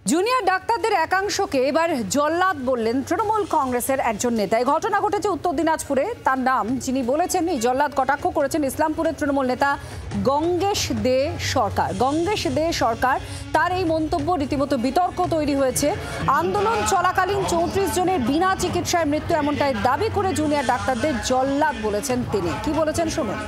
Junior ডাক্তারদের একাংশকে এবার জল্লাদ বললেন তৃণমূল কংগ্রেসের একজন নেতা। এই ঘটনা ঘটেছে উত্তর দিনাজপুরে। তার নাম যিনি বলেছেন, এই জল্লাদ কটাক্ষ করেছেন ইসলামপুরের তৃণমূল নেতা গঙ্গেশ দে সরকার। গঙ্গেশ দে সরকার তার এই মন্তব্য রীতিমতো বিতর্ক তৈরি হয়েছে। আন্দোলন চলাকালীন 34 জনের বিনা চিকিৎসায় মৃত্যু, এমনটাই দাবি করে জুনিয়র ডাক্তারদের জল্লাদ বলেছেন তিনি। কি বলেছেন শুনুন।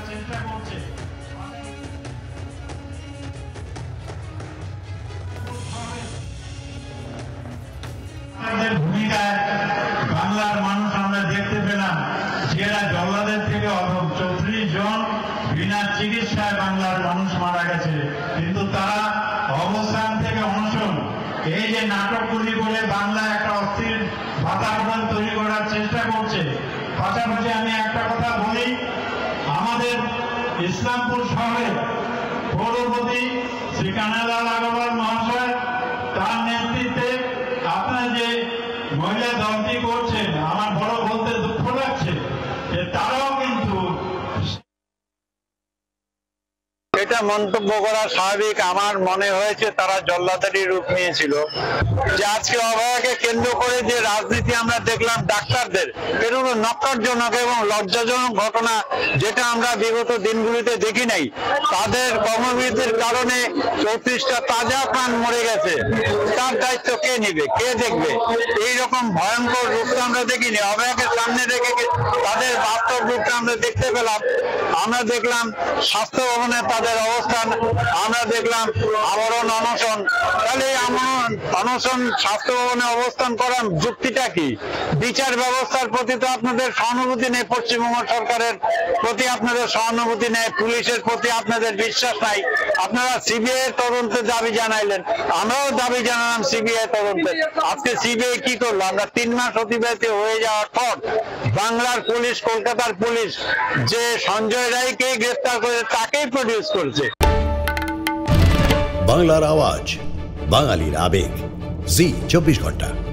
বাংলার মানুষ আমরা দেখতে পেলাম যারা জল্লাদের থেকে 34 জন বিনা চিকিৎসায় বাংলার মানুষ মারা গেছে, কিন্তু তারা অবস্থান থেকে অনশন এই যে নাটকগুলি করে বাংলা একটা অস্থির বাতাবরণ তৈরি করার চেষ্টা করছে। পাশাপাশি আমি একটা কথা বলি, আমাদের ইসলামপুর শহরে পৌরপতি শ্রী কানাইলাল আগরওয়াল মহাশয়, তার নেতৃত্বে আপনার যে মহিলা দলটি করছেন, আমার বড় বলতে দুঃখ লাগছে যে তারাও কিন্তু এটা মন্তব্য করা স্বাভাবিক। আমার মনে হয়েছে তারা জল্লাদারি রূপ নিয়েছিল। যে আজকে অভয়াকে কেন্দ্র করে যে রাজনীতি আমরা দেখলাম ডাক্তারদের, এটা হলো নক্কারজনক এবং লজ্জাজনক ঘটনা, যেটা আমরা বিগত দিনগুলিতে দেখি নাই। তাদের কর্মবিরতির কারণে 34টা তাজা প্রাণ মরে গেছে। তার দায়িত্ব কে নিবে, কে দেখবে? এইরকম ভয়ঙ্কর রূপটা আমরা দেখিনি। অভয়াকে সামনে রেখে তাদের বাস্তব রূপটা আমরা দেখতে পেলাম। আমরা দেখলাম স্বাস্থ্য ভবনে তাদের অবস্থান, আমরা দেখলাম আমরণ অনশন। তাহলে অনশন স্বাস্থ্য ভবনে অবস্থান করার যুক্তিটা কি? বিচার ব্যবস্থার প্রতি তো আপনাদের সহানুভূতি নেই, পশ্চিমবঙ্গ সরকারের প্রতি আপনাদের সহানুভূতি নেই, পুলিশের প্রতি আপনাদের বিশ্বাস নাই। আপনারা সিবিআই তদন্তের দাবি জানাইলেন, আমরাও দাবি জানালাম সিবিআই তদন্তের। আজকে সিবিআই কি করলো? আমরা 3 মাস অতিবাহিত হয়ে যাওয়ার পর বাংলার পুলিশ, কলকাতার পুলিশ যে সঞ্জয় রায়কে গ্রেফতার করে তাকেই প্রডিউস করছে। বাংলার আওয়াজ, বাঙালির আবেগ, জি 24 ঘন্টা।